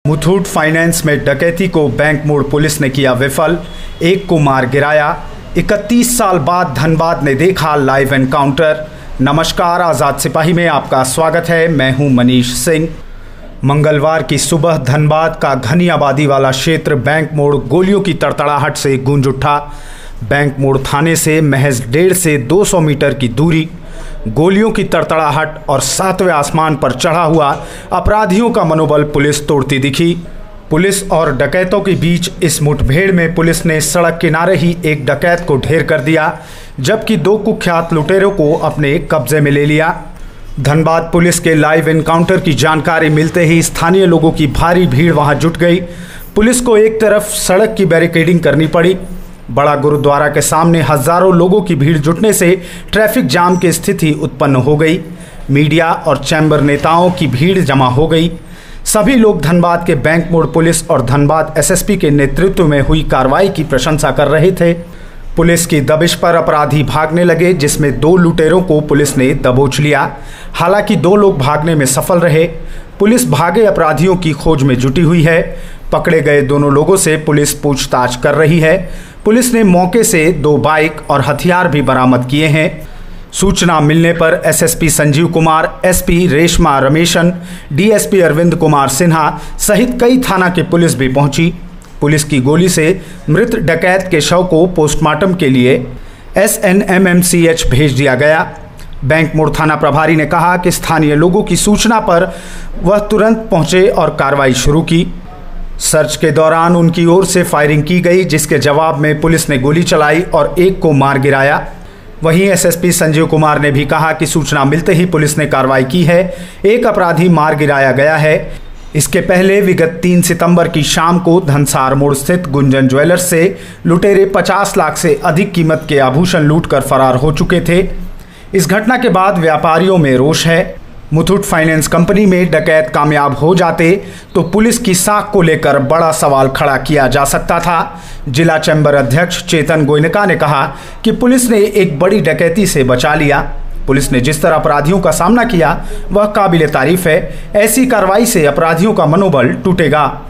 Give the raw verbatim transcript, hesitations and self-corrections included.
Muthoot finance में डकैती को बैंक मोड़ पुलिस ने किया विफल, एक को मार गिराया। इकतीस साल बाद धनबाद ने देखा लाइव एनकाउंटर। नमस्कार, आज़ाद सिपाही में आपका स्वागत है। मैं हूं मनीष सिंह। मंगलवार की सुबह धनबाद का घनी आबादी वाला क्षेत्र बैंक मोड़ गोलियों की तड़तड़ाहट से गूंज उठा। बैंक मोड़ थाने से महज डेढ़ से दो सौ मीटर की दूरी, गोलियों की तड़तड़ाहट और सातवें आसमान पर चढ़ा हुआ अपराधियों का मनोबल पुलिस तोड़ती दिखी। पुलिस और डकैतों के बीच इस मुठभेड़ में पुलिस ने सड़क किनारे ही एक डकैत को ढेर कर दिया, जबकि दो कुख्यात लुटेरों को अपने कब्जे में ले लिया। धनबाद पुलिस के लाइव एनकाउंटर की जानकारी मिलते ही स्थानीय लोगों की भारी भीड़ वहां जुट गई। पुलिस को एक तरफ सड़क की बैरिकेडिंग करनी पड़ी। बड़ा गुरुद्वारा के सामने हजारों लोगों की भीड़ जुटने से ट्रैफिक जाम की स्थिति उत्पन्न हो गई। मीडिया और चैम्बर नेताओं की भीड़ जमा हो गई। सभी लोग धनबाद के बैंक मोड़ पुलिस और धनबाद एसएसपी के नेतृत्व में हुई कार्रवाई की प्रशंसा कर रहे थे। पुलिस की दबिश पर अपराधी भागने लगे, जिसमें दो लुटेरों को पुलिस ने दबोच लिया। हालांकि दो लोग भागने में सफल रहे। पुलिस भागे अपराधियों की खोज में जुटी हुई है। पकड़े गए दोनों लोगों से पुलिस पूछताछ कर रही है। पुलिस ने मौके से दो बाइक और हथियार भी बरामद किए हैं। सूचना मिलने पर SSP Sanjeev Kumar, SP Reshma Rameshan, DSP Arvind Kumar Sinha सहित कई थाना की पुलिस भी पहुंची। पुलिस की गोली से मृत डकैत के शव को पोस्टमार्टम के लिए एसएनएमएमसीएच भेज दिया गया। बैंक मोड़ थाना प्रभारी ने कहा कि स्थानीय लोगों की सूचना पर वह तुरंत पहुंचे और कार्रवाई शुरू की। सर्च के दौरान उनकी ओर से फायरिंग की गई, जिसके जवाब में पुलिस ने गोली चलाई और एक को मार गिराया। वहीं एसएसपी संजीव कुमार ने भी कहा कि सूचना मिलते ही पुलिस ने कार्रवाई की है। एक अपराधी मार गिराया गया है। इसके पहले विगत तीन सितंबर की शाम को धनसार मोड़ स्थित गुंजन ज्वेलर्स से लुटेरे पचास लाख से अधिक कीमत के आभूषण लूटकर फरार हो चुके थे। इस घटना के बाद व्यापारियों में रोष है। मुथूट फाइनेंस कंपनी में डकैत कामयाब हो जाते तो पुलिस की साख को लेकर बड़ा सवाल खड़ा किया जा सकता था। जिला चैम्बर अध्यक्ष चेतन गोयनका ने कहा कि पुलिस ने एक बड़ी डकैती से बचा लिया। पुलिस ने जिस तरह अपराधियों का सामना किया वह काबिले तारीफ है। ऐसी कार्रवाई से अपराधियों का मनोबल टूटेगा।